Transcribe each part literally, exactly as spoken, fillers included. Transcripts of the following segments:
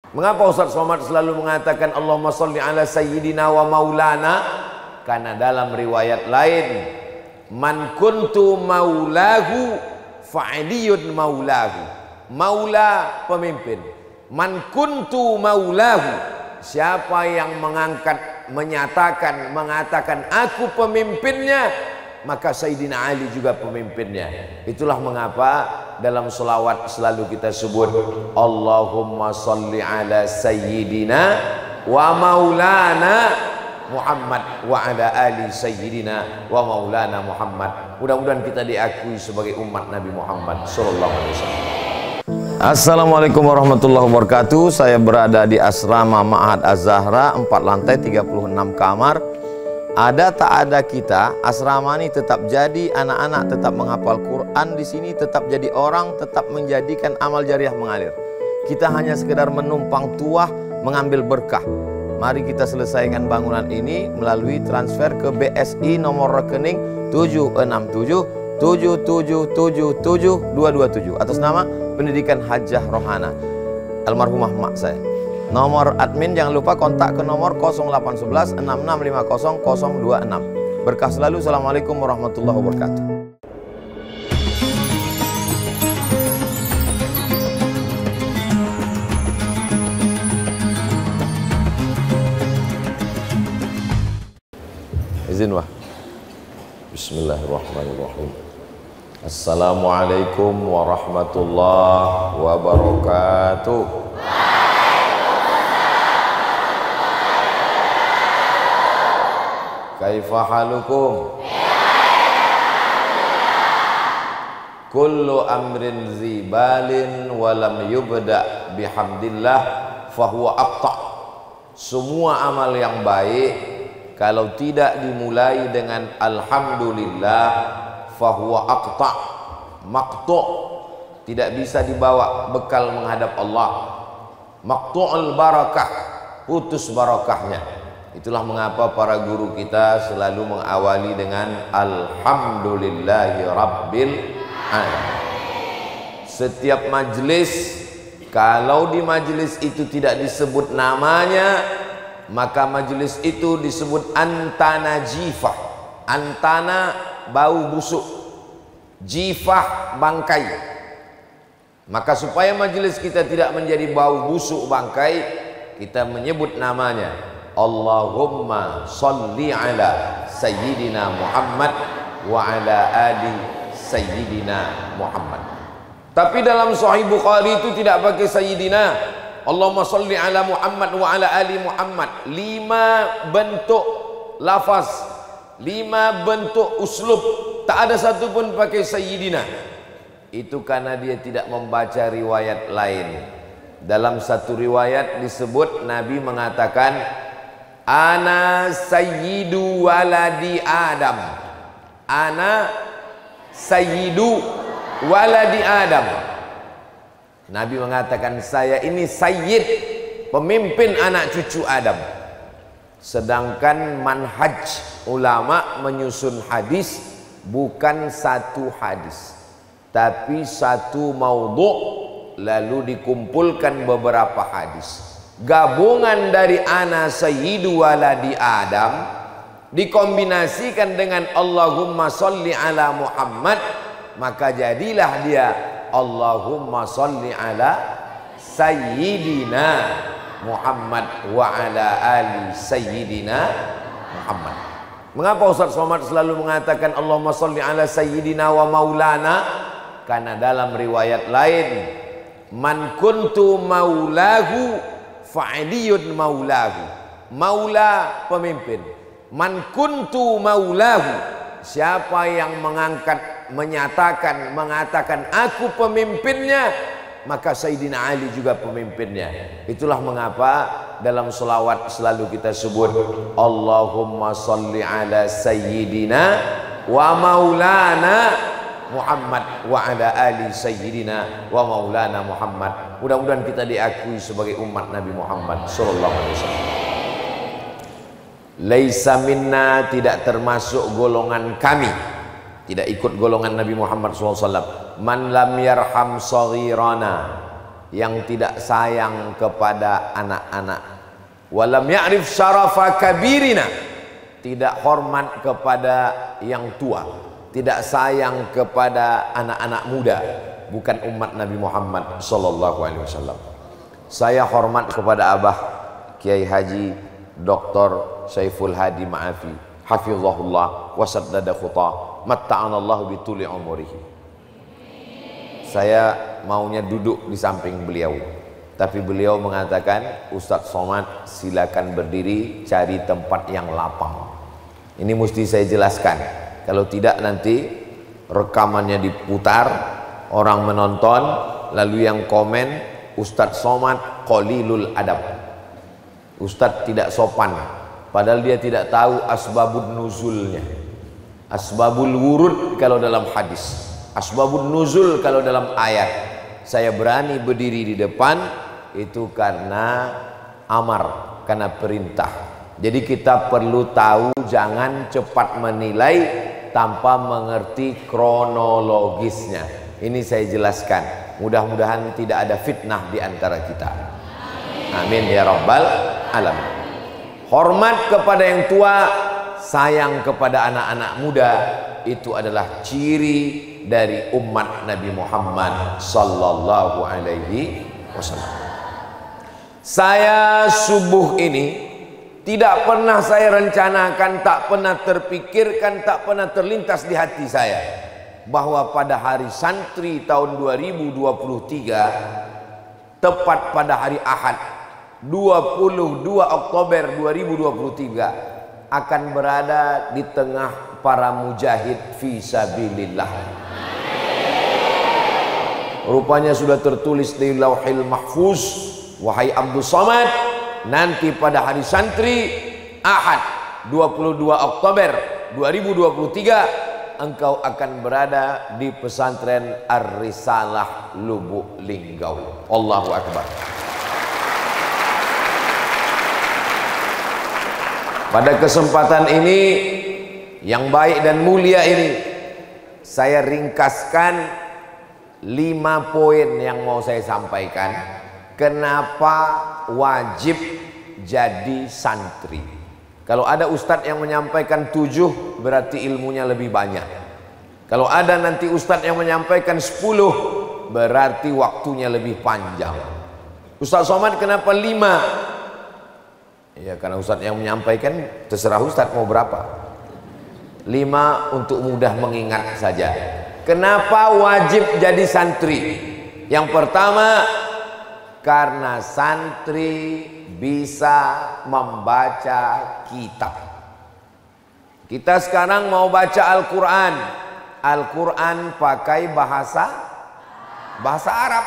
Mengapa Ustaz Somad selalu mengatakan Allahumma sholli ala sayyidina wa maulana? Karena dalam riwayat lain, man kuntu maulahu fa'aliyun maulahu. Maula pemimpin. Man kuntu maulahu, siapa yang mengangkat, menyatakan, mengatakan aku pemimpinnya, maka Sayyidina Ali juga pemimpinnya. Itulah mengapa dalam selawat selalu kita sebut Allahumma sholli ala sayyidina wa maulana Muhammad wa ala ali sayyidina wa maulana Muhammad. Mudah-mudahan kita diakui sebagai umat Nabi Muhammad sallallahu alaihi wasallam. Assalamualaikum warahmatullahi wabarakatuh. Saya berada di asrama Ma'had Az-Zahra, empat lantai, tiga puluh enam kamar. Ada tak ada kita, asrama ini tetap jadi, anak-anak tetap menghafal Quran di sini, tetap jadi orang, tetap menjadikan amal jariah mengalir. Kita hanya sekedar menumpang tuah, mengambil berkah. Mari kita selesaikan bangunan ini melalui transfer ke B S I nomor rekening tujuh enam tujuh tujuh tujuh tujuh tujuh dua dua tujuh atas nama Pendidikan Hajah Rohana almarhumah mak saya. Nomor admin jangan lupa kontak ke nomor nol delapan satu satu enam enam lima nol nol dua enam. Berkah selalu. Assalamualaikum warahmatullahi wabarakatuh. Izin wah. Bismillahirrahmanirrahim. Assalamualaikum warahmatullahi wabarakatuh. Kaifa halukum? Kullu amrin zibalin walam yubda bihamdillah fahuwa aqta. Semua amal yang baik kalau tidak dimulai dengan alhamdulillah fahuwa aqta, maqtu', tidak bisa dibawa bekal menghadap Allah. Maqtu'ul barakah, putus barakahnya. Itulah mengapa para guru kita selalu mengawali dengan alhamdulillahi rabbil alamin. Setiap majlis, kalau di majlis itu tidak disebut namanya, maka majlis itu disebut antana jifah. Antana bau busuk, jifah bangkai. Maka supaya majelis kita tidak menjadi bau busuk bangkai, kita menyebut namanya Allahumma sholli ala sayyidina Muhammad wa ala ali sayyidina Muhammad. Tapi dalam Sahih Bukhari itu tidak pakai sayyidina. Allahumma sholli ala Muhammad wa ala ali Muhammad. Lima bentuk lafaz, lima bentuk uslub, tak ada satu pun pakai sayyidina. Itu karena dia tidak membaca riwayat lain. Dalam satu riwayat disebut Nabi mengatakan ana sayyidu waladi Adam. Ana sayyidu waladi Adam. Nabi mengatakan saya ini sayyid, pemimpin anak cucu Adam. Sedangkan manhaj ulama menyusun hadis bukan satu hadis, tapi satu maudhu', lalu dikumpulkan beberapa hadis. Gabungan dari ana sayyidu waladi Adam dikombinasikan dengan Allahumma sholli ala Muhammad, maka jadilah dia Allahumma sholli ala sayyidina Muhammad wa ala ali sayyidina Muhammad. Mengapa Ustaz Somad selalu mengatakan Allahumma sholli ala sayyidina wa maulana? Karena dalam riwayat lain, man kuntu maulahu fa'aliyun maulahu. Maula pemimpin. Man kuntu maulahu, siapa yang mengangkat, menyatakan, mengatakan aku pemimpinnya, maka Sayyidina Ali juga pemimpinnya. Itulah mengapa dalam selawat selalu kita sebut Allahumma sholli ala sayyidina wa maulana Muhammad wa ala ali sayyidina wa maulana Muhammad. Mudah-mudahan kita diakui sebagai umat Nabi Muhammad sallallahu alaihi wasallam. Laisa minna, tidak termasuk golongan kami, tidak ikut golongan Nabi Muhammad sallallahu alaihi wasallam. Man lam yarham saghirana, yang tidak sayang kepada anak-anak. Walam ya'rif syarafa kabirina, tidak hormat kepada yang tua, tidak sayang kepada anak-anak muda, bukan umat Nabi Muhammad sallallahu alaihi wasallam. Saya hormat kepada Abah Kiai Haji Doktor Saiful Hadi Ma'afi, hafizahullah wa saddada khutah, matta'anallahu bituli umurihi. Saya maunya duduk di samping beliau, tapi beliau mengatakan, Ustadz Somad silakan berdiri, cari tempat yang lapang. Ini mesti saya jelaskan, kalau tidak nanti rekamannya diputar, orang menonton, lalu yang komen, Ustadz Somad qalilul adab, Ustadz tidak sopan, padahal dia tidak tahu asbabun nuzulnya. Asbabul wurud kalau dalam hadis, asbabun nuzul kalau dalam ayat. Saya berani berdiri di depan itu karena amar, karena perintah. Jadi kita perlu tahu, jangan cepat menilai tanpa mengerti kronologisnya. Ini saya jelaskan. Mudah-mudahan tidak ada fitnah di antara kita. Amin ya rabbal alamin. Hormat kepada yang tua, sayang kepada anak-anak muda, itu adalah ciri dari umat Nabi Muhammad sallallahu alaihi wasallam. Saya subuh ini tidak pernah saya rencanakan, tak pernah terpikirkan, tak pernah terlintas di hati saya bahwa pada hari santri tahun dua ribu dua puluh tiga, tepat pada hari Ahad dua puluh dua Oktober dua ribu dua puluh tiga, akan berada di tengah para mujahid fi sabilillah. Rupanya sudah tertulis di Lauhil Mahfuz, wahai Abdul Somad, nanti pada hari santri Ahad dua puluh dua Oktober dua ribu dua puluh tiga, engkau akan berada di pesantren Ar-Risalah Lubuk Linggau. Allahu Akbar. Pada kesempatan ini yang baik dan mulia ini, saya ringkaskan lima poin yang mau saya sampaikan. Kenapa wajib jadi santri? Kalau ada ustadz yang menyampaikan tujuh, berarti ilmunya lebih banyak. Kalau ada nanti ustadz yang menyampaikan sepuluh, berarti waktunya lebih panjang. Ustadz Somad kenapa lima? Ya karena ustadz yang menyampaikan, terserah ustadz mau berapa. Lima untuk mudah mengingat saja. Kenapa wajib jadi santri? Yang pertama, karena santri bisa membaca kitab. Kita sekarang mau baca Al-Quran. Al-Quran pakai bahasa bahasa Arab.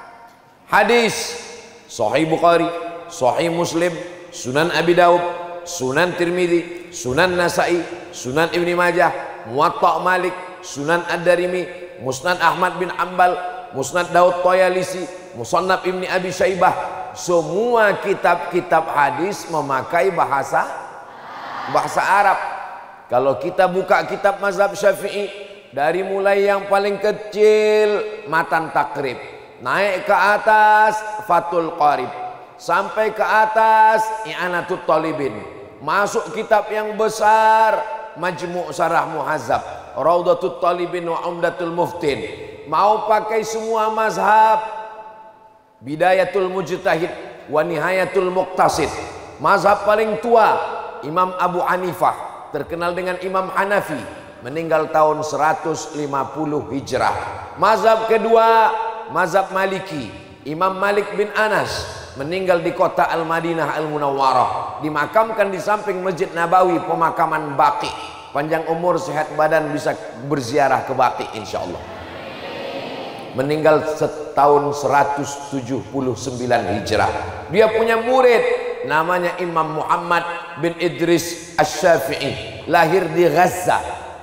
Hadis Sahih Bukhari, Sahih Muslim, Sunan Abi Daud, Sunan Tirmidzi, Sunan Nasai, Sunan Ibni Majah, Muwatta Malik, Sunan Ad-Darimi, Musnad Ahmad bin Ambal, Musnad Daud Toyalisi, Musannaf Ibni Abi Syaibah. Semua kitab-kitab hadis memakai bahasa bahasa Arab. Kalau kita buka kitab mazhab Syafi'i, dari mulai yang paling kecil Matan Takrib, naik ke atas Fathul Qarib, sampai ke atas I'anatul Talibin, masuk kitab yang besar Majmu' Syarah Muhazzab, Raudatul Talibin wa Umdatul Muftin. Mau pakai semua mazhab, Bidayatul Mujtahid wa Nihayatul Muqtasid. Mazhab paling tua Imam Abu Hanifah, terkenal dengan Imam Hanafi, meninggal tahun seratus lima puluh Hijrah. Mazhab kedua mazhab Maliki, Imam Malik bin Anas, meninggal di kota Al-Madinah Al-Munawwarah, dimakamkan di samping Masjid Nabawi, pemakaman Baqi. Panjang umur, sehat badan, bisa berziarah ke Baqi insyaallah. Meninggal setahun seratus tujuh puluh sembilan Hijrah. Dia punya murid namanya Imam Muhammad bin Idris Asy-Syafi'i, lahir di Gaza.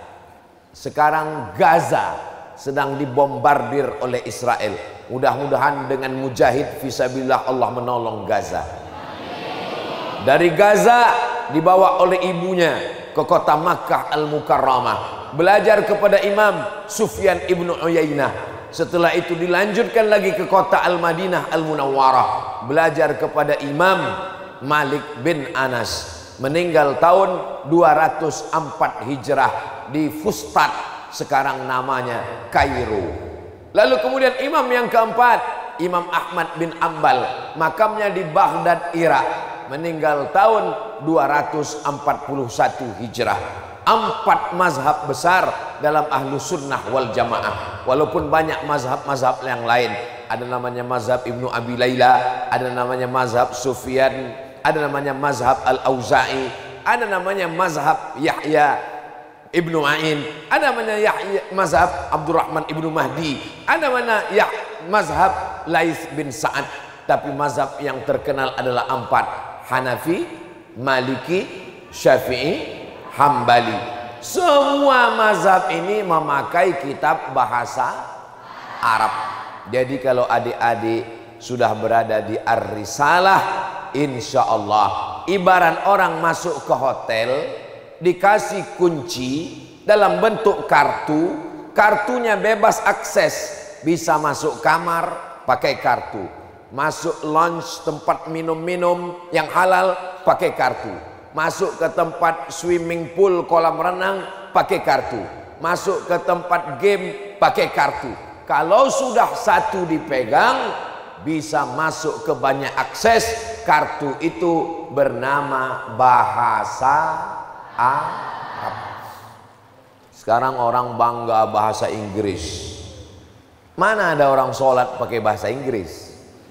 Sekarang Gaza sedang dibombardir oleh Israel. Mudah-mudahan dengan mujahid fisabilillah Allah menolong Gaza. Dari Gaza dibawa oleh ibunya ke kota Makkah Al-Mukarramah, belajar kepada Imam Sufyan ibnu Uyainah. Setelah itu dilanjutkan lagi ke kota Al-Madinah Al-Munawwarah, belajar kepada Imam Malik bin Anas, meninggal tahun dua ratus empat Hijrah di Fustat, sekarang namanya Kairo. Lalu kemudian imam yang keempat, Imam Ahmad bin Ambal, makamnya di Baghdad, Irak, meninggal tahun dua ratus empat puluh satu Hijrah. Empat mazhab besar dalam ahlu sunnah wal jamaah. Walaupun banyak mazhab-mazhab yang lain, ada namanya mazhab Ibnu Abi Layla, ada namanya mazhab Sufyan, ada namanya mazhab Al-Auza'i, ada namanya mazhab Yahya Ibnu Ma'in, ada namanya Yahya mazhab Abdurrahman Ibnu Mahdi, ada mana ya mazhab Laits bin Sa'ad. Tapi mazhab yang terkenal adalah empat: Hanafi, Maliki, Syafi'i, Hambali. Semua mazhab ini memakai kitab bahasa Arab. Jadi kalau adik-adik sudah berada di Ar-Risalah, insya Allah ibarat orang masuk ke hotel, dikasih kunci dalam bentuk kartu, kartunya bebas akses, bisa masuk kamar pakai kartu, masuk lounge tempat minum-minum yang halal pakai kartu, masuk ke tempat swimming pool kolam renang pakai kartu, masuk ke tempat game pakai kartu. Kalau sudah satu dipegang, bisa masuk ke banyak akses. Kartu itu bernama bahasa Arab. Sekarang orang bangga bahasa Inggris. Mana ada orang sholat pakai bahasa Inggris?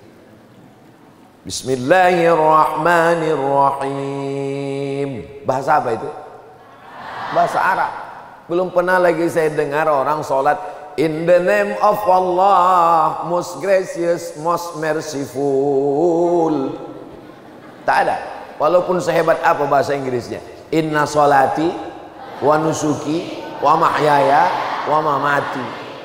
Bismillahirrahmanirrahim. Bahasa apa itu? Bahasa Arab. Belum pernah lagi saya dengar orang sholat in the name of Allah, most gracious, most merciful. Tak ada. Walaupun sehebat apa bahasa Inggrisnya, inna sholati wa nusuki wa mahyaya wa mamati.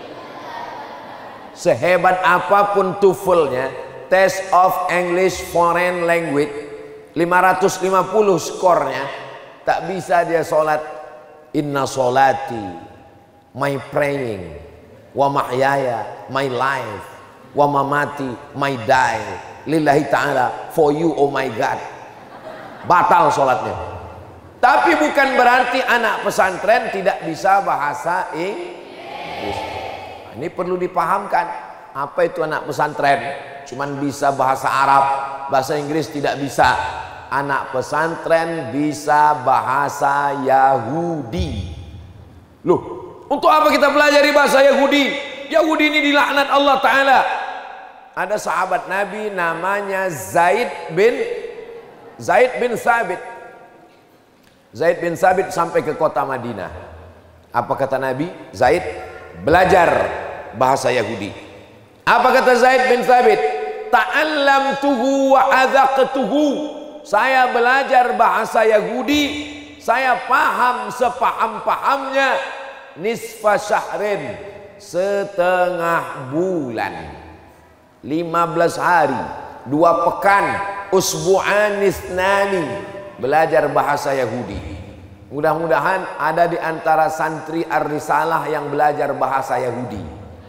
Sehebat apapun TOEFL-nya, Test of English Foreign Language, lima ratus lima puluh skornya, tak bisa dia sholat inna sholati, my praying, wa mahyaya, my life, wa mamati, my die, lillahi ta'ala, for you oh my God. Batal sholatnya. Tapi bukan berarti anak pesantren tidak bisa bahasa Inggris. Ini perlu dipahamkan. Apa itu anak pesantren? Cuman bisa bahasa Arab, bahasa Inggris tidak bisa. Anak pesantren bisa bahasa Yahudi. Loh, untuk apa kita belajar bahasa Yahudi? Yahudi ini dilaknat Allah Ta'ala. Ada sahabat Nabi namanya Zaid bin Zaid bin Sabit. Zaid bin Sabit sampai ke kota Madinah. Apa kata Nabi? Zaid, belajar bahasa Yahudi. Apa kata Zaid bin Sabit? Ta'allamtuhu wa adzaqtuhu. Saya belajar bahasa Yahudi, saya paham sepaham-pahamnya. Nisfa syahrin, setengah bulan, lima belas hari, dua pekan, usbu'an isnani, belajar bahasa Yahudi. Mudah-mudahan ada di antara santri Ar-Risalah yang belajar bahasa Yahudi.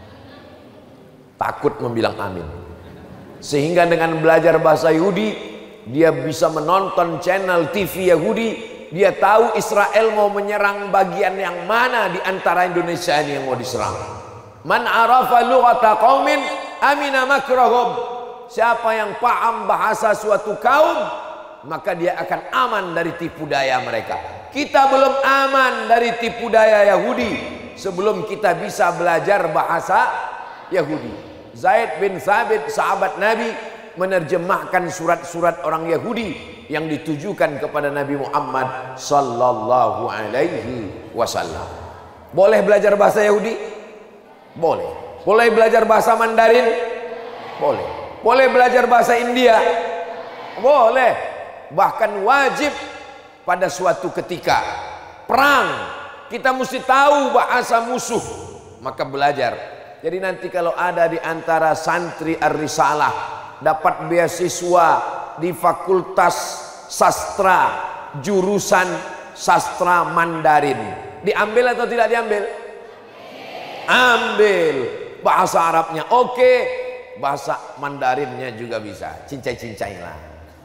Takut membilang amin. Sehingga dengan belajar bahasa Yahudi, dia bisa menonton channel T V Yahudi. Dia tahu Israel mau menyerang bagian yang mana di antara Indonesia ini yang mau diserang. Man arafa lughata qaumin amina makrahum. Siapa yang paham bahasa suatu kaum, maka dia akan aman dari tipu daya mereka. Kita belum aman dari tipu daya Yahudi sebelum kita bisa belajar bahasa Yahudi. Zaid bin Sabit, sahabat Nabi, menerjemahkan surat-surat orang Yahudi yang ditujukan kepada Nabi Muhammad sallallahu alaihi wasallam. Boleh belajar bahasa Yahudi? Boleh. Boleh belajar bahasa Mandarin? Boleh. Boleh belajar bahasa India? Boleh. Bahkan wajib pada suatu ketika perang kita mesti tahu bahasa musuh, maka belajar. Jadi nanti kalau ada di antara santri Ar-Risalah dapat beasiswa di Fakultas Sastra jurusan Sastra Mandarin, diambil atau tidak diambil? Ambil. bahasa Arabnya oke, bahasa Mandarinnya juga bisa. Cincai-cincai lah.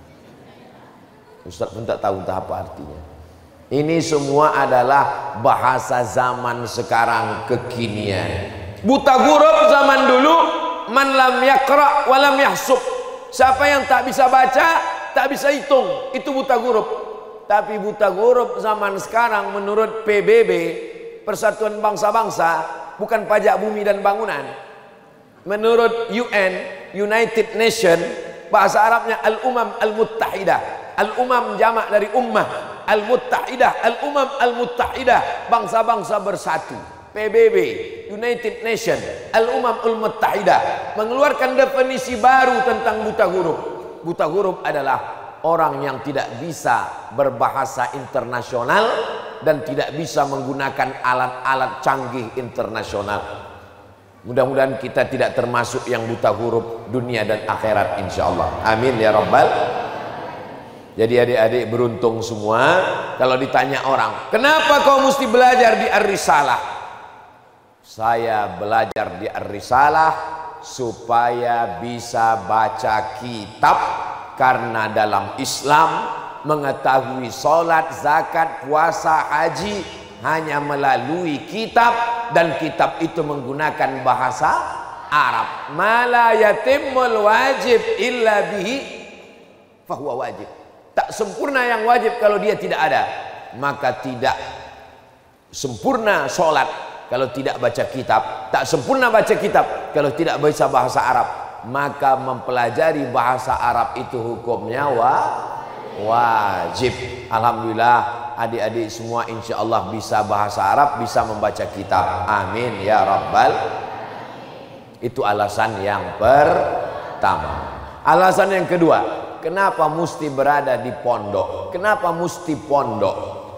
Ustaz pun tak tahu entah apa artinya. Ini semua adalah bahasa zaman sekarang kekinian. Buta huruf zaman dulu, man lam yaqra wa lam yahsub. Siapa yang tak bisa baca, tak bisa hitung, itu buta huruf. Tapi buta huruf zaman sekarang menurut P B B, Persatuan Bangsa-Bangsa, bukan pajak bumi dan bangunan. Menurut U N, United Nation, bahasa Arabnya Al-Umam Al-Muttahidah. Al-Umam jamak dari ummah, Al-Muttahidah, Al-Umam Al-Muttahidah, bangsa-bangsa bersatu. P B B, United Nation, Al-Umam Al-Muttahidah mengeluarkan definisi baru tentang buta huruf. Buta huruf adalah orang yang tidak bisa berbahasa internasional dan tidak bisa menggunakan alat-alat canggih internasional. Mudah-mudahan kita tidak termasuk yang buta huruf dunia dan akhirat insyaallah. Amin ya rabbal. Jadi adik-adik beruntung semua. Kalau ditanya orang, kenapa kau mesti belajar di Ar-Risalah? Saya belajar di Ar-Risalah supaya bisa baca kitab. Karena dalam Islam mengetahui sholat, zakat, puasa, haji hanya melalui kitab. Dan kitab itu menggunakan bahasa Arab. Ma la yatimmul wajib illa bihi fahuwa wajib. Tak sempurna yang wajib kalau dia tidak ada. Maka tidak sempurna sholat kalau tidak baca kitab. Tak sempurna baca kitab kalau tidak bisa bahasa Arab. Maka mempelajari bahasa Arab itu hukumnya wa wajib. Alhamdulillah adik-adik semua insya Allah bisa bahasa Arab, bisa membaca kitab. Amin ya rabbal. Itu alasan yang pertama. Alasan yang kedua, kenapa mesti berada di pondok? Kenapa mesti pondok?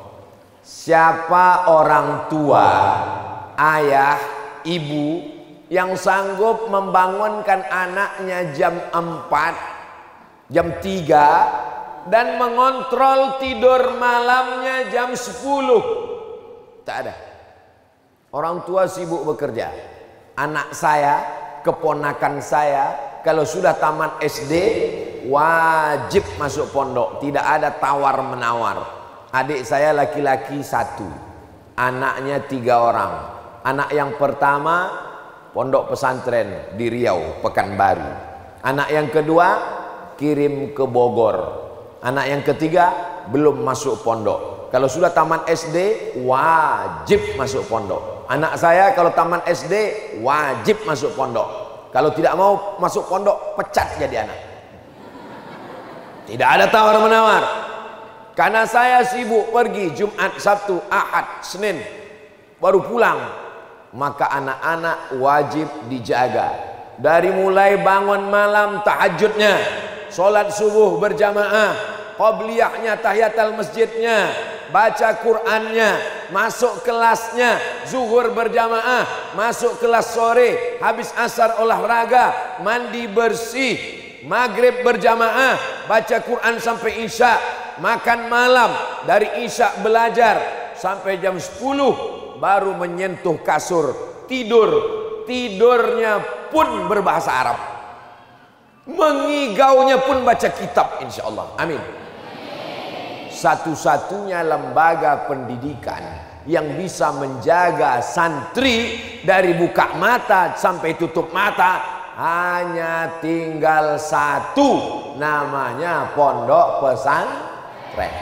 Siapa orang tua, ayah, ibu yang sanggup membangunkan anaknya jam empat, jam tiga dan mengontrol tidur malamnya jam sepuluh? Tak ada. Orang tua sibuk bekerja. Anak saya, keponakan saya, kalau sudah tamat S D wajib masuk pondok, tidak ada tawar menawar. Adik saya laki-laki satu, anaknya tiga orang. Anak yang pertama pondok pesantren di Riau, Pekanbaru. Anak yang kedua kirim ke Bogor. Anak yang ketiga belum masuk pondok. Kalau sudah tamat S D wajib masuk pondok. Anak saya kalau tamat S D wajib masuk pondok. Kalau tidak mau masuk pondok pecat jadi anak. Tidak ada tawar menawar. Karena saya sibuk pergi Jumat, Sabtu, Ahad, Senin baru pulang. Maka anak-anak wajib dijaga. Dari mulai bangun malam tahajudnya, sholat subuh berjamaah, qabliyahnya, tahiyatul masjidnya, baca Qur'annya, masuk kelasnya, zuhur berjamaah, masuk kelas sore, habis asar olahraga, mandi bersih, maghrib berjamaah, baca Quran sampai isya, makan malam, dari isya belajar sampai jam sepuluh baru menyentuh kasur, tidur. Tidurnya pun berbahasa Arab, mengigaunya pun baca kitab insyaallah. Amin. Satu-satunya lembaga pendidikan yang bisa menjaga santri dari buka mata sampai tutup mata hanya tinggal satu, namanya pondok pesantren.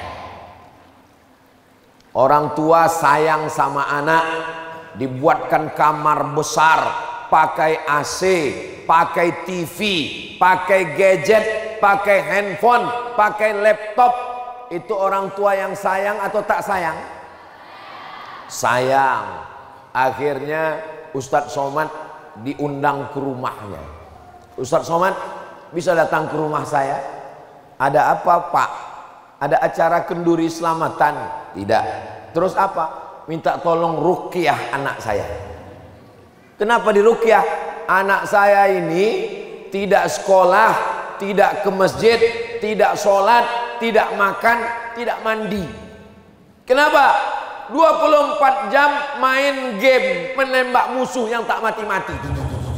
Orang tua sayang sama anak, dibuatkan kamar besar, pakai A C, pakai T V, pakai gadget, pakai handphone, pakai laptop. Itu orang tua yang sayang atau tak sayang? Sayang. Akhirnya Ustadz Somad diundang ke rumahnya. Ustadz Somad bisa datang ke rumah saya? Ada apa Pak? Ada acara kenduri selamatan? Tidak. Terus apa? Minta tolong ruqyah anak saya. Kenapa diruqyah? Anak saya ini tidak sekolah, tidak ke masjid, tidak sholat, tidak makan, tidak mandi. Kenapa? dua puluh empat jam main game, menembak musuh yang tak mati-mati.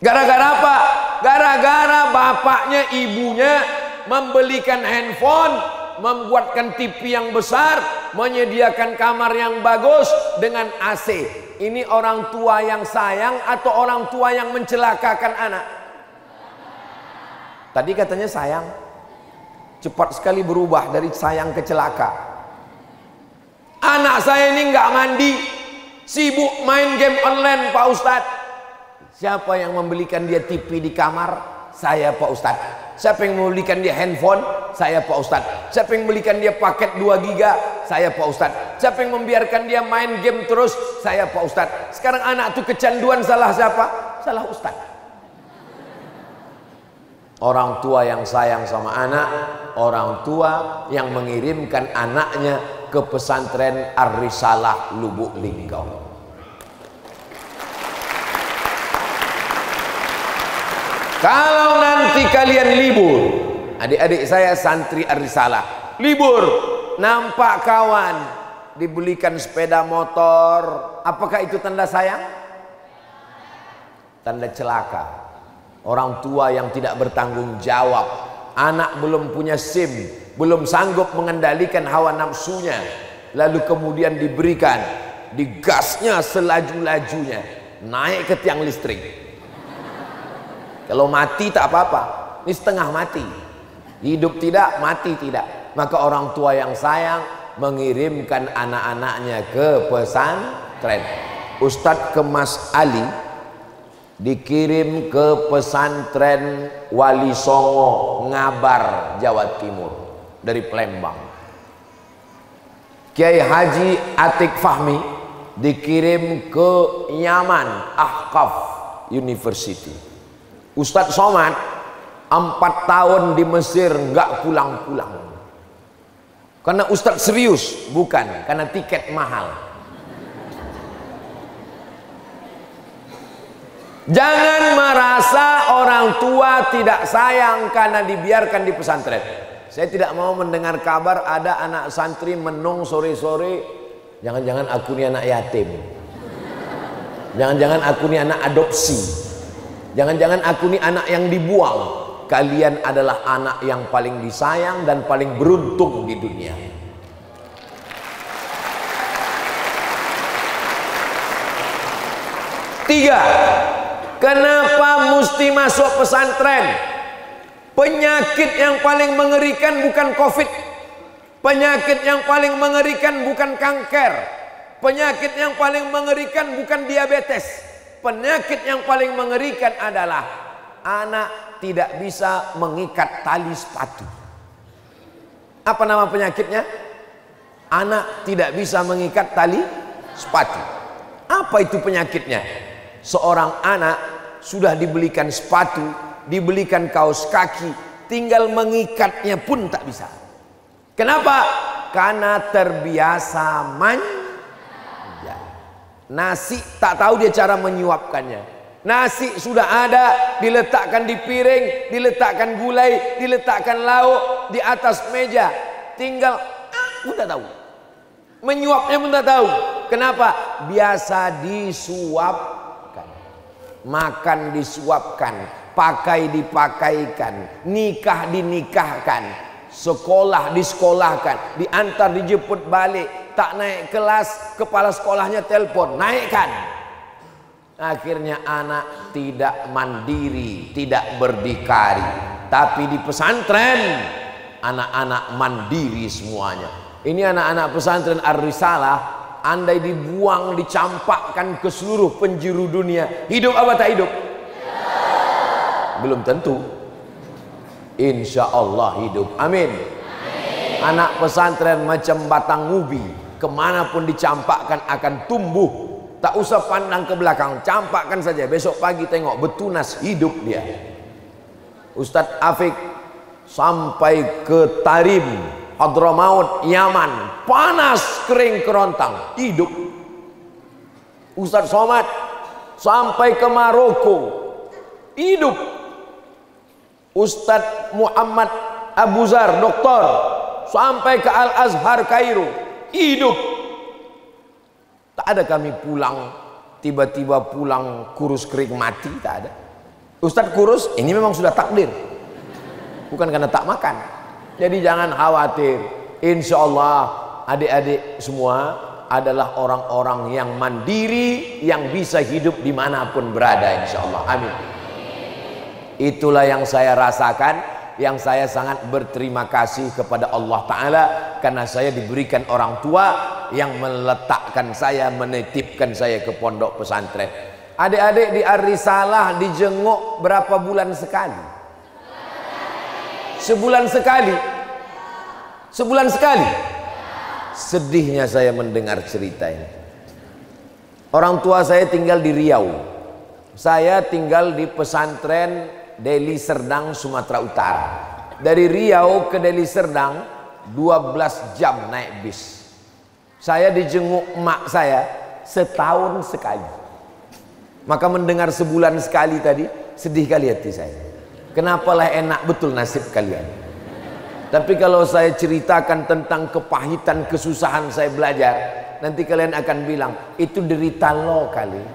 Gara-gara apa? Gara-gara bapaknya ibunya membelikan handphone, membuatkan T V yang besar, menyediakan kamar yang bagus dengan A C. Ini orang tua yang sayang atau orang tua yang mencelakakan anak? Tadi katanya sayang, cepat sekali berubah dari sayang ke celaka. Anak saya ini nggak mandi, sibuk main game online Pak Ustadz. Siapa yang membelikan dia T V di kamar? Saya Pak Ustadz. Siapa yang membelikan dia handphone? Saya Pak Ustadz. Siapa yang membelikan dia paket dua giga? Saya Pak Ustadz. Siapa yang membiarkan dia main game terus? Saya Pak Ustadz. Sekarang anak tuh kecanduan, salah siapa? Salah Ustadz. Orang tua yang sayang sama anak, orang tua yang mengirimkan anaknya ke pesantren Ar-Risalah Lubuk Linggau. Kalau nanti kalian libur, adik-adik saya santri Ar-Risalah, libur, nampak kawan dibelikan sepeda motor, apakah itu tanda sayang? Tanda celaka. Orang tua yang tidak bertanggung jawab, anak belum punya SIM, belum sanggup mengendalikan hawa nafsunya, lalu kemudian diberikan, digasnya selaju-lajunya, naik ke tiang listrik. Kalau mati tak apa-apa, ini setengah mati. Hidup tidak, mati tidak. Maka orang tua yang sayang mengirimkan anak-anaknya ke pesantren. Ustadz Kemas Ali dikirim ke pesantren Wali Songo, Ngabar, Jawa Timur, dari Palembang. Kiai Haji Atik Fahmi dikirim ke Yaman, Ahqaf University. Ustadz Somad empat tahun di Mesir nggak pulang-pulang. Karena Ustadz serius, bukan karena tiket mahal. Jangan merasa orang tua tidak sayang karena dibiarkan di pesantren. Saya tidak mau mendengar kabar ada anak santri menung sore-sore, jangan-jangan aku ini anak yatim, jangan-jangan aku ini anak adopsi, jangan-jangan aku ini anak yang dibuang. Kalian adalah anak yang paling disayang dan paling beruntung di dunia. Tiga, kenapa mesti masuk pesantren? Penyakit yang paling mengerikan bukan COVID. Penyakit yang paling mengerikan bukan kanker. Penyakit yang paling mengerikan bukan diabetes. Penyakit yang paling mengerikan adalah anak tidak bisa mengikat tali sepatu. Apa nama penyakitnya? Anak tidak bisa mengikat tali sepatu. Apa itu penyakitnya? Seorang anak sudah dibelikan sepatu, dibelikan kaos kaki, tinggal mengikatnya pun tak bisa. Kenapa? Karena terbiasa manja. Nasi tak tahu dia cara menyuapkannya. Nasi sudah ada, diletakkan di piring, diletakkan gulai, diletakkan lauk di atas meja, tinggal ah, pun tak tahu. Menyuapnya pun tak tahu. Kenapa? Biasa disuapkan. Makan disuapkan, pakai dipakaikan, nikah dinikahkan, sekolah disekolahkan, diantar dijemput balik, tak naik kelas, kepala sekolahnya telepon, naikkan. Akhirnya anak tidak mandiri, tidak berdikari. Tapi di pesantren anak-anak mandiri semuanya. Ini anak-anak pesantren Ar-Risalah, andai dibuang, dicampakkan ke seluruh penjuru dunia, hidup apa tak hidup? Belum tentu. Insya Allah hidup. Amin. Anak pesantren macam batang ubi, kemanapun dicampakkan akan tumbuh. Tak usah pandang ke belakang, campakkan saja. Besok pagi tengok betunas, hidup dia. Ustadz Afik sampai ke Tarim, Hadramaut, Yaman, panas kering kerontang, hidup. Ustadz Somad sampai ke Maroko, hidup. Ustadz Muhammad Abu Zar, doktor, sampai ke Al-Azhar Kairo, hidup. Tak ada kami pulang, tiba-tiba pulang kurus kering mati, tak ada. Ustadz kurus, ini memang sudah takdir, bukan karena tak makan. Jadi jangan khawatir, insya Allah adik-adik semua adalah orang-orang yang mandiri, yang bisa hidup dimanapun berada, insya Allah. Amin. Itulah yang saya rasakan, yang saya sangat berterima kasih kepada Allah Ta'ala, karena saya diberikan orang tua yang meletakkan saya, menitipkan saya ke pondok pesantren. Adik-adik di Ar-Risalah dijenguk berapa bulan sekali? Sebulan sekali? Sebulan sekali? Sedihnya saya mendengar cerita ini. Orang tua saya tinggal di Riau, saya tinggal di pesantren Deli Serdang, Sumatera Utara. Dari Riau ke Deli Serdang dua belas jam naik bis. Saya dijenguk emak saya setahun sekali. Maka mendengar sebulan sekali tadi, sedih kali hati saya. Kenapalah enak betul nasib kalian. Tapi kalau saya ceritakan tentang kepahitan, kesusahan saya belajar, nanti kalian akan bilang, itu derita lo kali.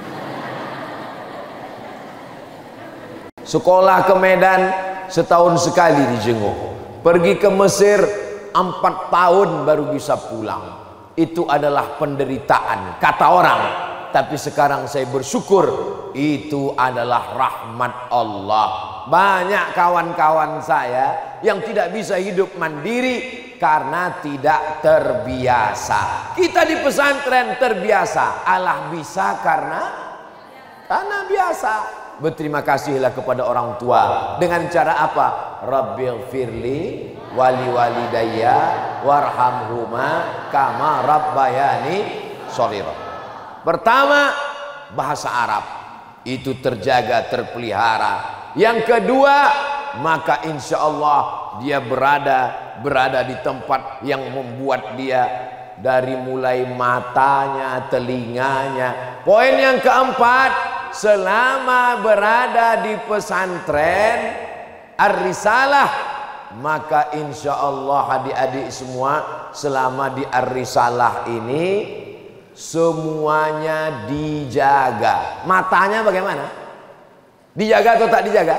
Sekolah ke Medan setahun sekali dijenguk. Pergi ke Mesir empat tahun baru bisa pulang. Itu adalah penderitaan, kata orang. Tapi sekarang saya bersyukur, itu adalah rahmat Allah. Banyak kawan-kawan saya yang tidak bisa hidup mandiri karena tidak terbiasa. Kita di pesantren terbiasa, Allah bisa karena karena biasa. Berterima kasihlah kepada orang tua. Dengan cara apa? Rabbighfirli wali walidayya warhamhuma kama rabbayani shaghira. Pertama, bahasa Arab itu terjaga, terpelihara. Yang kedua, maka insya Allah dia berada berada di tempat yang membuat dia, dari mulai matanya, telinganya. Poin yang keempat, selama berada di pesantren Ar-Risalah, maka insya Allah adik-adik semua selama di Ar-Risalah ini semuanya dijaga. Matanya bagaimana? Dijaga atau tak dijaga?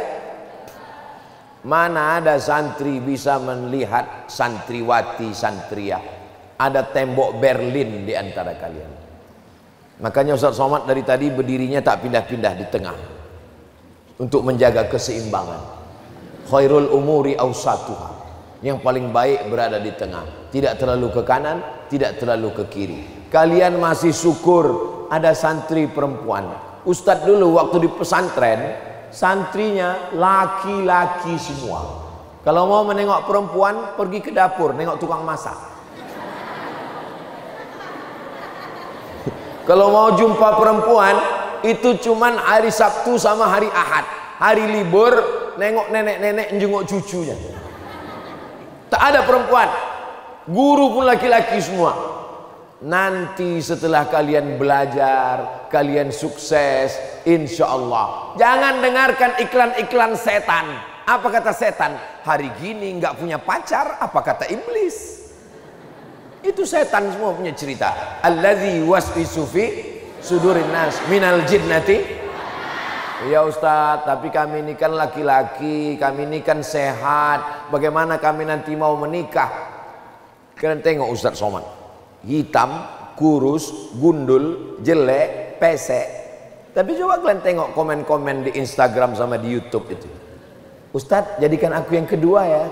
Mana ada santri bisa melihat santriwati, santria? Ada tembok Berlin di antara kalian. Makanya Ustaz Somad dari tadi berdirinya tak pindah-pindah di tengah untuk menjaga keseimbangan. Khairul umuri awsatuha. Yang paling baik berada di tengah, tidak terlalu ke kanan, tidak terlalu ke kiri. Kalian masih syukur ada santri perempuan. Ustadz dulu waktu di pesantren, santrinya laki-laki semua. Kalau mau menengok perempuan, pergi ke dapur, nengok tukang masak. Kalau mau jumpa perempuan, itu cuman hari Sabtu sama hari Ahad. Hari libur, nengok nenek-nenek jenguk cucunya. Tak ada perempuan. Guru pun laki-laki semua. Nanti setelah kalian belajar, kalian sukses, insya Allah. Jangan dengarkan iklan-iklan setan. Apa kata setan? Hari gini nggak punya pacar, apa kata iblis? Itu setan semua punya cerita. Alladzi waswisu fi sudurin nas minal jinnati. Ya Ustadz, tapi kami ini kan laki-laki, kami ini kan sehat. Bagaimana kami nanti mau menikah? Kalian tengok Ustadz Somad, hitam, kurus, gundul, jelek, pesek. Tapi coba kalian tengok komen-komen di Instagram sama di YouTube itu. Ustadz, jadikan aku yang kedua ya.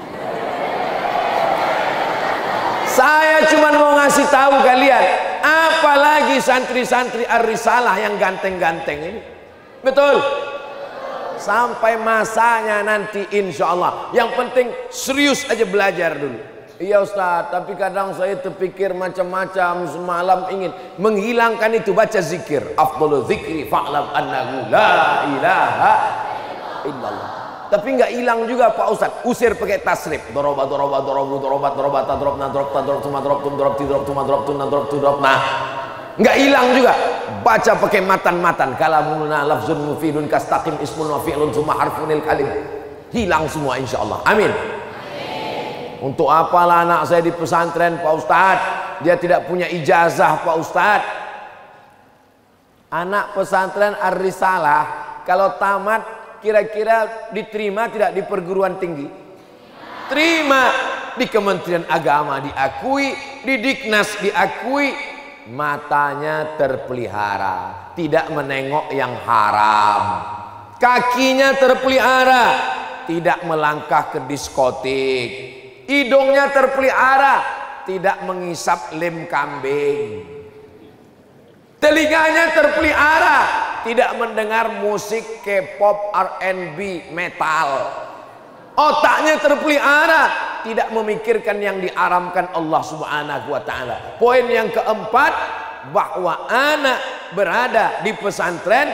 Saya cuma mau ngasih tahu kalian, apalagi santri-santri Ar-Risalah yang ganteng-ganteng ini. Betul? Sampai masanya nanti insya Allah. Yang penting serius aja belajar dulu. Iya Ustaz, tapi kadang saya terpikir macam-macam, semalam ingin menghilangkan itu, baca zikir. Afdhalu dzikri fa'lam annahu la ilaha illallah. Tapi nggak hilang juga Pak Ustaz. Usir pakai tasrif. Doroba doroba dorobu dorobat dorobat tadrob nadrob tadrob tuma drob tum drob tidrob tuma drob tum nadrob tu drob. Nah, nggak hilang juga. Baca pakai matan-matan. Kalamuna lafzun mufidun kastaqim ismun wa fi'lun summa harfunil kalim. Hilang semua insya Allah. Amin. Untuk apalah anak saya di pesantren Pak Ustadz? Dia tidak punya ijazah Pak Ustadz. Anak pesantren Ar-Risalah kalau tamat kira-kira diterima tidak di perguruan tinggi? Terima. Di Kementerian Agama diakui, di Diknas diakui. Matanya terpelihara, tidak menengok yang haram. Kakinya terpelihara, tidak melangkah ke diskotik. Hidungnya terpelihara, tidak mengisap lem kambing. Telinganya terpelihara, tidak mendengar musik K-pop, R and B, metal. Otaknya terpelihara, tidak memikirkan yang diharamkan Allah Subhanahu wa taala. Poin yang keempat, bahwa anak berada di pesantren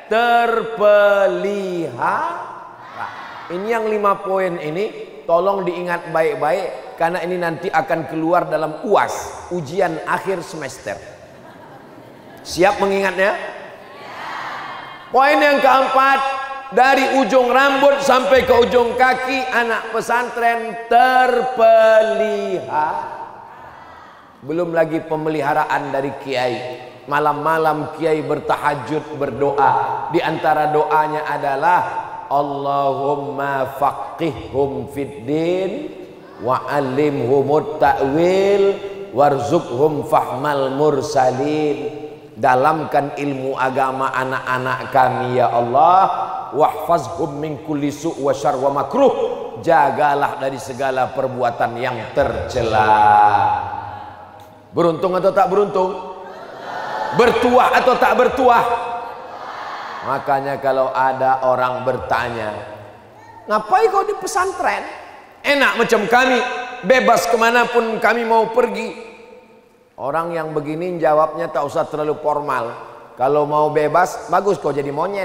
terpelihara. Ini yang lima poin ini tolong diingat baik-baik, karena ini nanti akan keluar dalam U A S, ujian akhir semester. Siap mengingatnya? Poin yang keempat, dari ujung rambut sampai ke ujung kaki anak pesantren terpelihara. Belum lagi pemeliharaan dari kiai. Malam-malam kiai bertahajud berdoa. Di antara doanya adalah Allahumma faqihhum fid din wa 'allimhumut ta'wil warzuqhum fahmal mursalin. Dalamkan ilmu agama anak-anak kami ya Allah, wahfazhum min kulli su' wa syarr wa makruh. Jagalah dari segala perbuatan yang tercela. Beruntung atau tak beruntung? Bertuah atau tak bertuah? Makanya kalau ada orang bertanya, ngapain kau di pesantren? Enak macam kami, bebas kemanapun kami mau pergi. Orang yang begini jawabnya tak usah terlalu formal. Kalau mau bebas, bagus kau jadi monyet.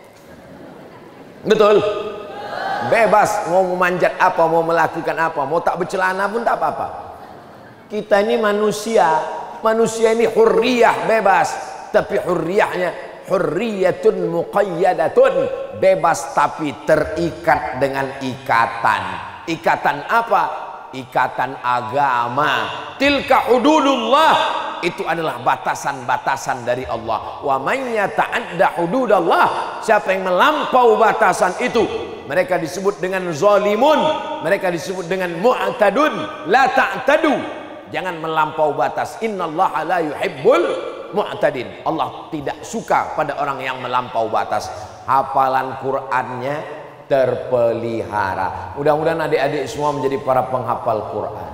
Betul? Bebas, mau memanjat apa, mau melakukan apa, mau tak bercelana pun tak apa-apa. Kita ini manusia, manusia ini hurriyah, bebas. Tapi hurriyahnya hurriyatun muqayyadatun, bebas tapi terikat dengan ikatan. Ikatan apa? Ikatan agama. Tilka hududullah, itu adalah batasan-batasan dari Allah. Wa man yata'adda hududallah, siapa yang melampau batasan itu, mereka disebut dengan zalimun, mereka disebut dengan mu'tadun. La ta'tadu, jangan melampau batas. Innallaha la yuhibbul mu'tadin. Allah tidak suka pada orang yang melampau batas. Hafalan Qur'annya terpelihara. Mudah-mudahan adik-adik semua menjadi para penghafal Quran.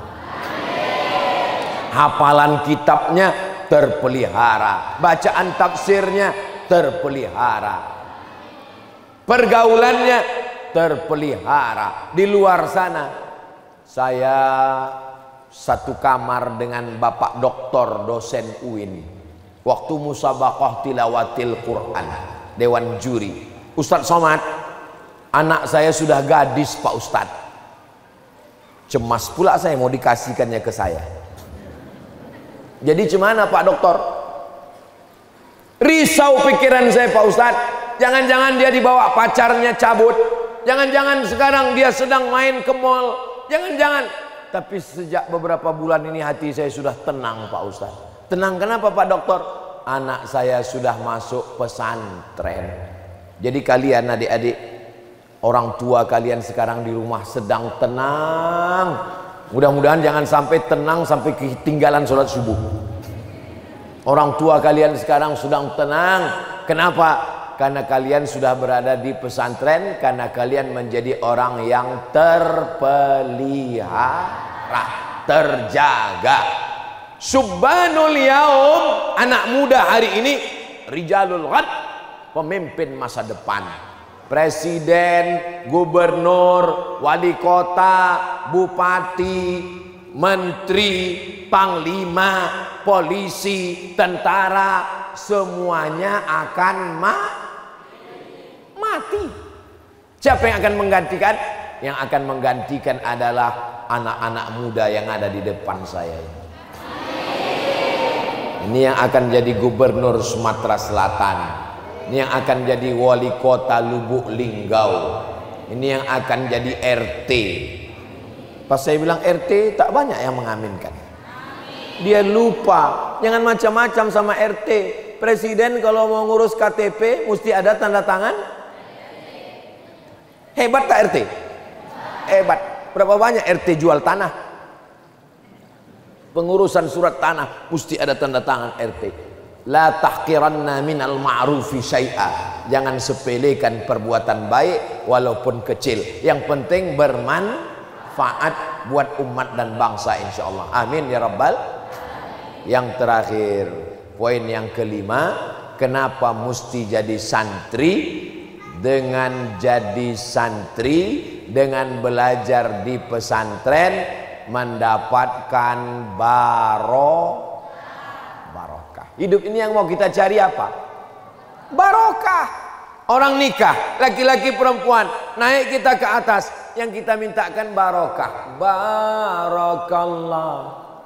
Hafalan kitabnya terpelihara, bacaan tafsirnya terpelihara, pergaulannya terpelihara. Di luar sana saya satu kamar dengan Bapak Doktor dosen U I N waktu musabaqah tilawatil Quran, dewan juri. Ustadz Somad, anak saya sudah gadis Pak Ustadz. Cemas pula saya mau dikasihkannya ke saya. Jadi gimana Pak Doktor? Risau pikiran saya Pak Ustadz. Jangan-jangan dia dibawa pacarnya cabut. Jangan-jangan sekarang dia sedang main ke mall. Jangan-jangan. Tapi sejak beberapa bulan ini hati saya sudah tenang Pak Ustadz. Tenang kenapa Pak Doktor? Anak saya sudah masuk pesantren. Jadi kalian adik-adik, orang tua kalian sekarang di rumah sedang tenang. Mudah-mudahan jangan sampai tenang sampai ketinggalan sholat subuh. Orang tua kalian sekarang sedang tenang. Kenapa? Karena kalian sudah berada di pesantren, karena kalian menjadi orang yang terpelihara, terjaga. Subhanul yaum, anak muda hari ini, rijalul ghad, pemimpin masa depan. Presiden, gubernur, wali kota, bupati, menteri, panglima, polisi, tentara, semuanya akan ma mati. Siapa yang akan menggantikan? Yang akan menggantikan adalah anak-anak muda yang ada di depan saya. Ini yang akan jadi gubernur Sumatera Selatan. Ini yang akan jadi wali kota Lubuk Linggau. Ini yang akan jadi R T. Pas saya bilang R T, tak banyak yang mengaminkan. Dia lupa. Jangan macam-macam sama R T. Presiden kalau mau ngurus K T P mesti ada tanda tangan Hebat tak R T? Hebat. Berapa banyak R T jual tanah? Pengurusan surat tanah mesti ada tanda tangan R T. La tahqiranna minal ma'rufi syai'a. Jangan sepelekan perbuatan baik walaupun kecil. Yang penting bermanfaat buat umat dan bangsa insyaallah. Amin ya rabbal. Yang terakhir, poin yang kelima, kenapa mesti jadi santri? Dengan jadi santri, dengan belajar di pesantren, mendapatkan baro barokah. Hidup ini yang mau kita cari apa? Barokah. Orang nikah, laki-laki perempuan, naik kita ke atas, yang kita mintakan barokah. Barakallah.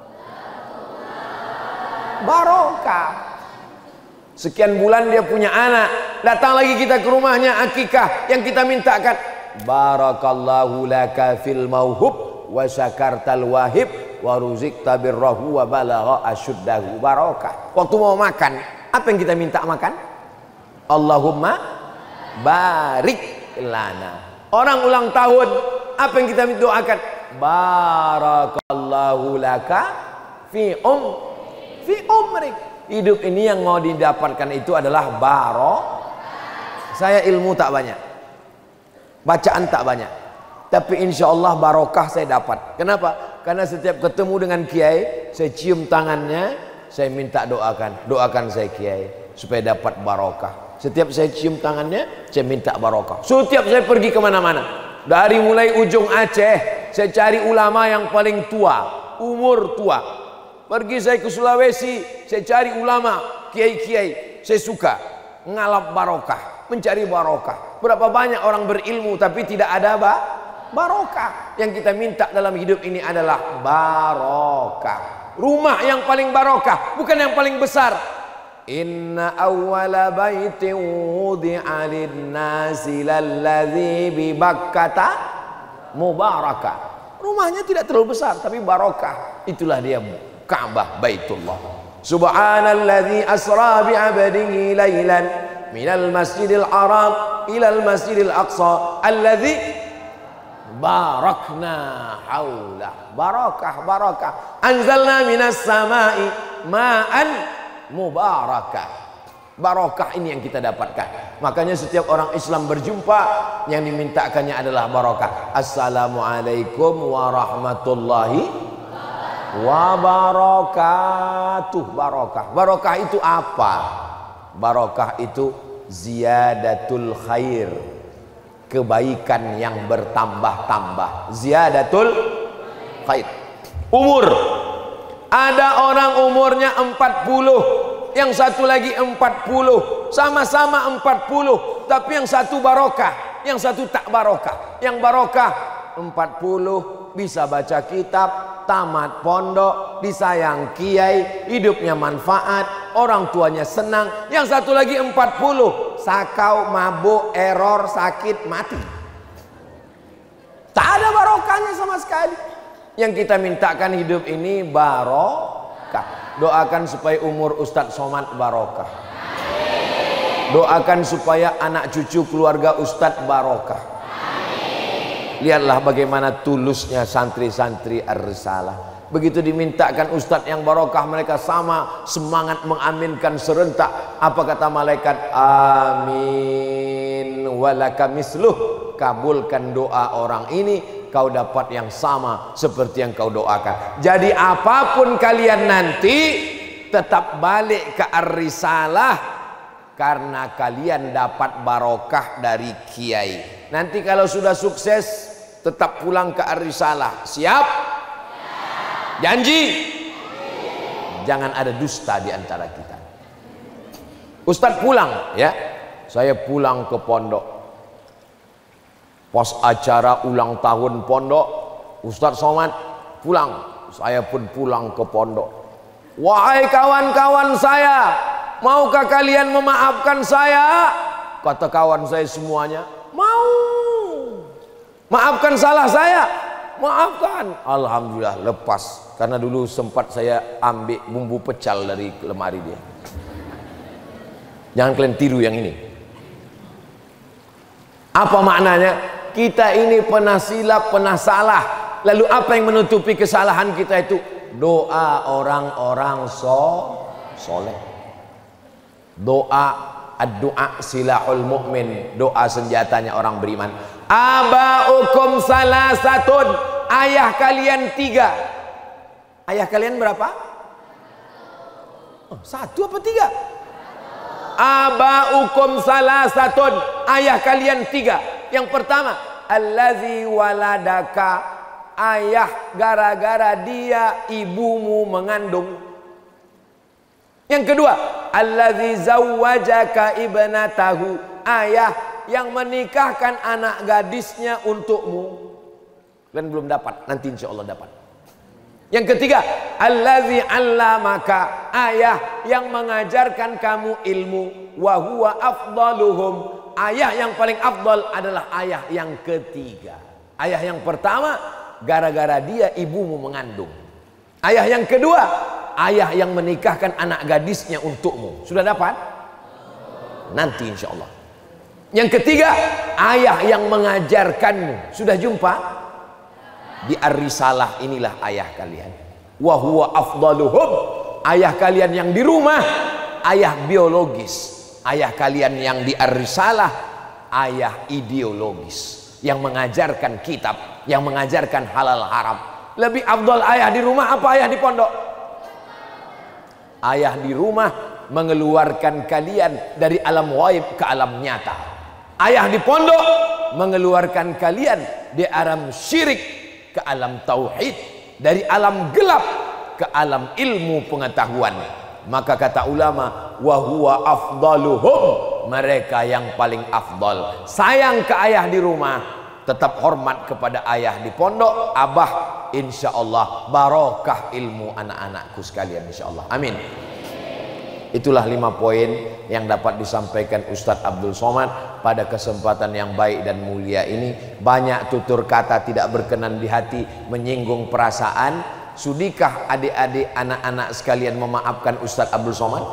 Barokah. Sekian bulan dia punya anak, datang lagi kita ke rumahnya akikah, yang kita mintakan barakallahu laka fil mauhub wa syakartal wahib wa ruzikta birrahu wa balagha asyuddahu. Barokah. Waktu mau makan, apa yang kita minta makan? Allahumma barik lana. Orang ulang tahun, apa yang kita doakan? Barakallahu laka fi um fi umrik. Hidup ini yang mau didapatkan itu adalah baro. Saya ilmu tak banyak, bacaan tak banyak, tapi insya Allah barokah saya dapat. Kenapa? Karena setiap ketemu dengan kiai, saya cium tangannya, saya minta doakan, doakan saya kiai supaya dapat barokah. Setiap saya cium tangannya, saya minta barokah. Setiap saya pergi kemana-mana, dari mulai ujung Aceh, saya cari ulama yang paling tua, umur tua. Pergi saya ke Sulawesi, saya cari ulama, kiai-kiai. Saya suka ngalap barokah, mencari barokah. Berapa banyak orang berilmu tapi tidak ada ba barokah. Yang kita minta dalam hidup ini adalah barokah. Rumah yang paling barokah, bukan yang paling besar. Inna awwala baitin wudi'a lin-nasi lalladzi bi Bakkata mubarakah. Rumahnya tidak terlalu besar tapi barokah. Itulah dia Ka'bah Baitullah. Subhanalladzi asra bi 'abdihi lailan minal masjidil haram ilal masjidil aqsa alladzi barakna haula. Barakah, barakah. Anzalna minas samai ma'an mubarakah. Barokah ini yang kita dapatkan. Makanya setiap orang Islam berjumpa, yang dimintakannya adalah barokah. Assalamualaikum warahmatullahi wabarakatuh. Barokah. Barokah itu apa? Barokah itu ziyadatul khair, kebaikan yang bertambah-tambah. Ziyadatul khair. Umur, ada orang umurnya empat puluh, yang satu lagi empat puluh, sama-sama empat puluh, tapi yang satu barokah, yang satu tak barokah. Yang barokah empat puluh bisa baca kitab, tamat pondok, disayang kiai, hidupnya manfaat, orang tuanya senang. Yang satu lagi empat puluh, sakau, mabuk, error, sakit, mati. Tak ada barokahnya sama sekali. Yang kita mintakan hidup ini barokah. Doakan supaya umur Ustadz Somad barokah. Doakan supaya anak cucu keluarga Ustadz barokah. Lihatlah bagaimana tulusnya santri-santri Ar-Risalah. Begitu dimintakan ustadz yang barokah, mereka sama semangat mengaminkan serentak. Apa kata malaikat? Amin walaka misluh. Kabulkan doa orang ini, kau dapat yang sama seperti yang kau doakan. Jadi apapun kalian nanti, tetap balik ke Ar-Risalah, karena kalian dapat barokah dari kiai. Nanti kalau sudah sukses, tetap pulang ke Ar-Risalah. Siap? Janji? Jangan ada dusta di antara kita. Ustadz pulang ya, saya pulang ke pondok. Pas acara ulang tahun pondok, Ustadz Somad pulang, saya pun pulang ke pondok. Wahai kawan-kawan saya, maukah kalian memaafkan saya? Kata kawan saya semuanya, mau. Maafkan salah saya, maafkan. Alhamdulillah lepas, karena dulu sempat saya ambil bumbu pecal dari lemari dia. Jangan kalian tiru yang ini. Apa maknanya? kita ini pernah silap, pernah salah. Lalu apa yang menutupi kesalahan kita itu? Doa orang-orang so soleh. Doa, ad-du'a silahul mu'min. Doa senjatanya orang beriman. Aba'ukum salasatun. Ayah kalian tiga. Ayah kalian berapa? Oh, satu apa tiga? Aba'ukum salasatun. Ayah kalian tiga. Yang pertama, allazi waladaka. Ayah gara-gara dia ibumu mengandung. Yang kedua, allazi zawwajaka ibnatahu. Ayah yang menikahkan anak gadisnya untukmu. Kalian belum dapat, nanti insya Allah dapat. Yang ketiga, allazi 'allamaka. Ayah yang mengajarkan kamu ilmu. Wa huwa afdaluhum. Ayah yang paling afdal adalah ayah yang ketiga. Ayah yang pertama, gara-gara dia ibumu mengandung. Ayah yang kedua, ayah yang menikahkan anak gadisnya untukmu. Sudah dapat? Nanti insya Allah. Yang ketiga, ayah yang mengajarkanmu. Sudah jumpa? Di Ar-Risalah inilah ayah kalian. Wa huwa afdaluhum. Ayah kalian yang di rumah, ayah biologis. Ayah kalian yang di Ar-Risalah, ayah ideologis. Yang mengajarkan kitab, yang mengajarkan halal haram. Lebih afdal ayah di rumah apa ayah di pondok? Ayah di rumah mengeluarkan kalian dari alam ghaib ke alam nyata. Ayah di pondok mengeluarkan kalian di alam syirik ke alam tauhid, dari alam gelap ke alam ilmu pengetahuan. Maka kata ulama, wa huwa afdaluhum, mereka yang paling afdal. Sayang ke ayah di rumah, tetap hormat kepada ayah di pondok. Abah, insya Allah barokah ilmu anak-anakku sekalian, insya Allah. Amin. Itulah lima poin yang dapat disampaikan Ustadz Abdul Somad pada kesempatan yang baik dan mulia ini. Banyak tutur kata tidak berkenan di hati, menyinggung perasaan. Sudikah adik-adik anak-anak sekalian memaafkan Ustadz Abdul Somad?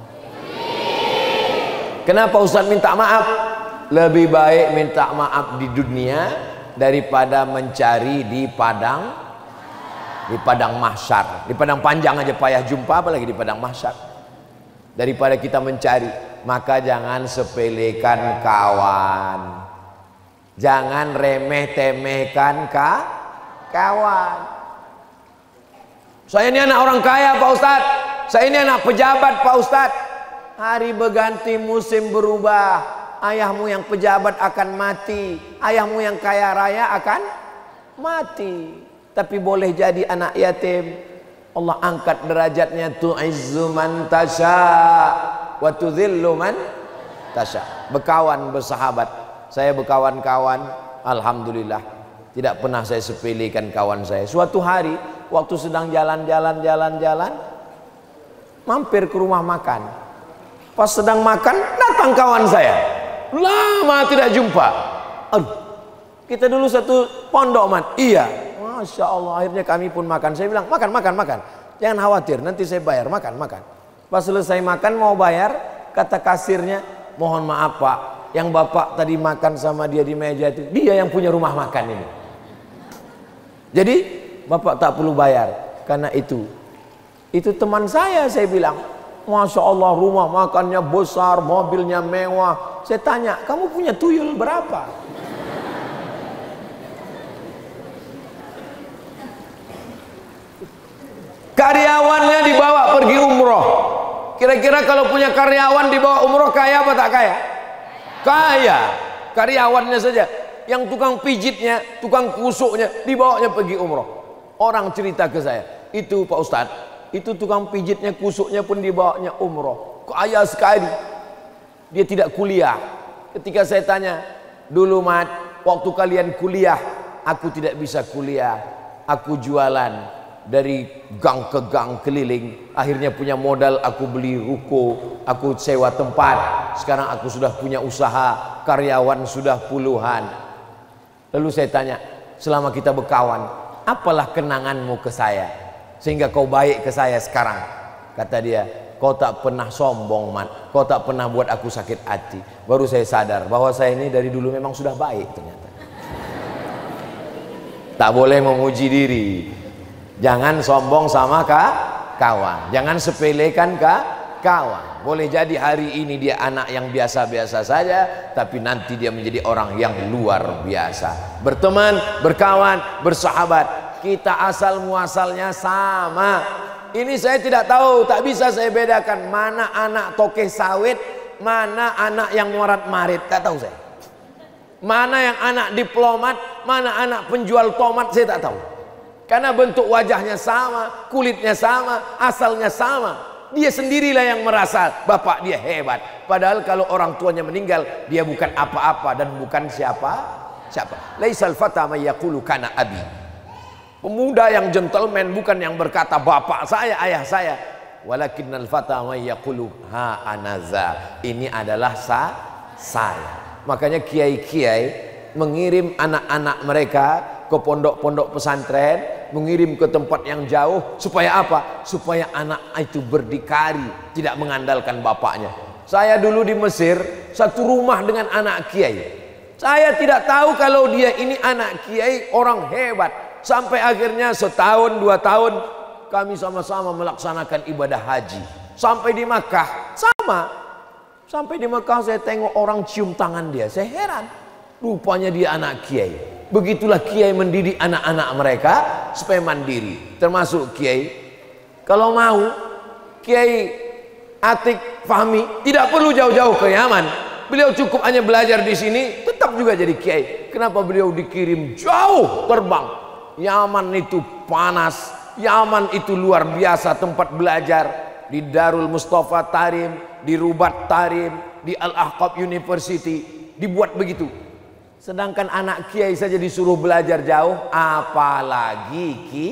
Kenapa Ustadz minta maaf? Lebih baik minta maaf di dunia daripada mencari di padang di padang mahsyar. Di padang panjang aja payah jumpa, apalagi di padang mahsyar. Daripada kita mencari, maka jangan sepelekan kawan. Jangan remeh-temehkan ka kawan. Saya ini anak orang kaya Pak Ustadz. Saya ini anak pejabat Pak Ustadz. Hari berganti, musim berubah. Ayahmu yang pejabat akan mati. Ayahmu yang kaya raya akan mati. Tapi boleh jadi anak yatim. Allah angkat derajatnya. Tu'izzu man tasha wa tudhillu man tasha. Berkawan, bersahabat. Saya berkawan-kawan, alhamdulillah. Tidak pernah saya sepelekan kawan saya. Suatu hari waktu sedang jalan-jalan jalan-jalan, mampir ke rumah makan. Pas sedang makan, datang kawan saya. Lama tidak jumpa. Aduh, kita dulu satu pondok, man. Iya. Masya Allah, akhirnya kami pun makan. Saya bilang, makan, makan, makan. Jangan khawatir, nanti saya bayar. Makan, makan. Pas selesai makan, mau bayar, kata kasirnya, mohon maaf Pak, yang Bapak tadi makan sama dia di meja itu, dia yang punya rumah makan ini. Jadi Bapak tak perlu bayar. Karena itu Itu teman saya, saya bilang, Masya Allah rumah makannya besar, mobilnya mewah. Saya tanya, kamu punya tuyul berapa? Karyawannya dibawa pergi umroh. Kira-kira kalau punya karyawan dibawa umroh, kaya apa tak kaya? Kaya. Karyawannya saja, yang tukang pijitnya, tukang kusuknya, dibawanya pergi umroh. Orang cerita ke saya, itu Pak Ustadz, itu tukang pijitnya, kusuknya pun dibawanya umroh. Kaya sekali. Dia tidak kuliah. Ketika saya tanya, dulu Mat, waktu kalian kuliah, aku tidak bisa kuliah. Aku jualan dari gang ke gang keliling. Akhirnya punya modal, aku beli ruko, aku sewa tempat. Sekarang aku sudah punya usaha, karyawan sudah puluhan. Lalu saya tanya, selama kita berkawan, apalah kenanganmu ke saya sehingga kau baik ke saya sekarang? Kata dia, kau tak pernah sombong Mat, kau tak pernah buat aku sakit hati. Baru saya sadar bahwa saya ini dari dulu memang sudah baik ternyata. Tak boleh memuji diri. Jangan sombong sama kak, kawan. Jangan sepelekan kak, kawan. Boleh jadi hari ini dia anak yang biasa-biasa saja, tapi nanti dia menjadi orang yang luar biasa. Berteman, berkawan, bersahabat. Kita asal muasalnya sama. Ini saya tidak tahu, tak bisa saya bedakan mana anak tokeh sawit, mana anak yang morat marit. Tak tahu saya. Mana yang anak diplomat, mana anak penjual tomat, saya tak tahu. Karena bentuk wajahnya sama, kulitnya sama, asalnya sama. Dia sendirilah yang merasa bapak dia hebat. Padahal kalau orang tuanya meninggal, dia bukan apa-apa dan bukan siapa siapa. Laisal fata may yaqulu kana abi. Pemuda yang gentleman bukan yang berkata bapak saya, ayah saya. Walakinnal fata may yaqulu ha anaza. Ini adalah sa saya. Makanya kiai-kiai mengirim anak-anak mereka ke pondok-pondok pesantren, mengirim ke tempat yang jauh, supaya apa? Supaya anak itu berdikari, tidak mengandalkan bapaknya. Saya dulu di Mesir, satu rumah dengan anak kiai. Saya tidak tahu kalau dia ini anak kiai, orang hebat. Sampai akhirnya setahun, dua tahun, kami sama-sama melaksanakan ibadah haji. Sampai di Makkah, sama. Sampai di Makkah saya tengok orang cium tangan dia, saya heran. Rupanya dia anak kiai. Begitulah kiai mendidik anak-anak mereka supaya mandiri. Termasuk kiai, kalau mau Kiai Atik Fahmi tidak perlu jauh-jauh ke Yaman. Beliau cukup hanya belajar di sini, tetap juga jadi kiai. Kenapa beliau dikirim jauh terbang? Yaman itu panas, Yaman itu luar biasa tempat belajar. Di Darul Mustafa Tarim, di Rubat Tarim, di Al-Ahqaf University dibuat begitu. Sedangkan anak kiai saja disuruh belajar jauh, apalagi ki,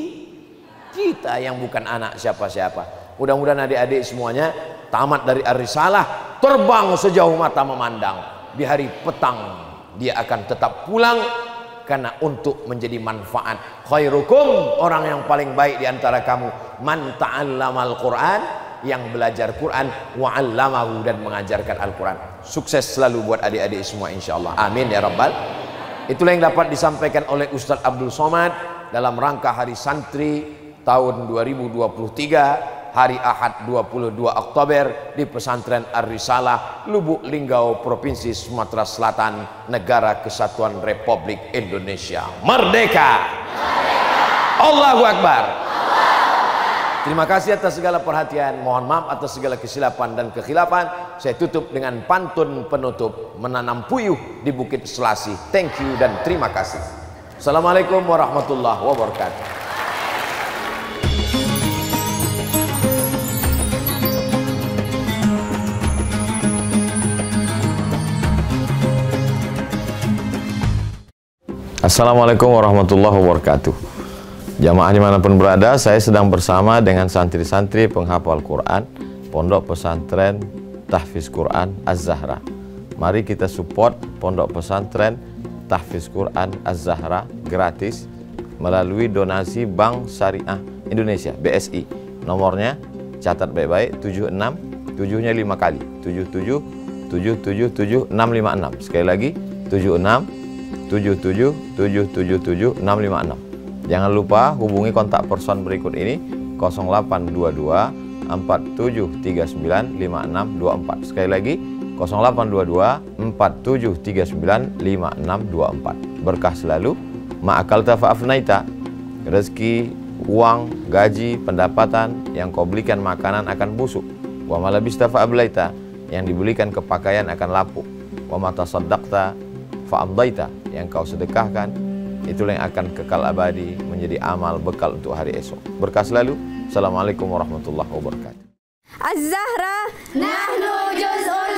kita yang bukan anak siapa-siapa. Mudah-mudahan adik-adik semuanya tamat dari Ar-Risalah, terbang sejauh mata memandang. Di hari petang dia akan tetap pulang, karena untuk menjadi manfaat. Khairukum, orang yang paling baik di antara kamu, man ta'allamal Qur'an, yang belajar Quran, wa'allamahu, dan mengajarkan Al-Quran. Sukses selalu buat adik-adik semua insyaallah. Amin ya rabbal. Itulah yang dapat disampaikan oleh Ustadz Abdul Somad dalam rangka Hari Santri tahun dua ribu dua puluh tiga, hari Ahad dua puluh dua Oktober di Pesantren Ar-Risalah, Lubuk Linggau, Provinsi Sumatera Selatan, Negara Kesatuan Republik Indonesia. Merdeka! Merdeka! Allahu Akbar! Terima kasih atas segala perhatian. Mohon maaf atas segala kesilapan dan kekhilafan. Saya tutup dengan pantun penutup, menanam puyuh di Bukit Selasi. Thank you dan terima kasih. Assalamualaikum warahmatullahi wabarakatuh. Assalamualaikum warahmatullahi wabarakatuh. Jamaah dimanapun berada, saya sedang bersama dengan santri-santri penghafal Quran Pondok Pesantren Tahfiz Quran Az-Zahra. Mari kita support Pondok Pesantren Tahfiz Quran Az-Zahra gratis melalui donasi Bank Syariah Indonesia B S I. Nomornya catat baik-baik, tujuh enam, tujuh-nya lima kali, tujuh tujuh tujuh tujuh tujuh enam lima enam. Sekali lagi, tujuh enam tujuh tujuh tujuh tujuh tujuh enam lima enam. Jangan lupa hubungi kontak person berikut ini, nol delapan dua dua empat tujuh tiga sembilan lima enam dua empat. Sekali lagi, nol delapan dua dua empat tujuh tiga sembilan lima enam dua empat. Berkah selalu, ma'akalta fa'afnaita. Rezeki, uang, gaji, pendapatan yang kau belikan makanan akan busuk. Wa malabista fa'ablaita, yang dibelikan kepakaian akan lapuk. Wa matasaddaqta fa'amdaita, yang kau sedekahkan itulah yang akan kekal abadi menjadi amal bekal untuk hari esok. Berkah selalu. Assalamualaikum warahmatullahi wabarakatuh. Az-Zahra nahnu juz'un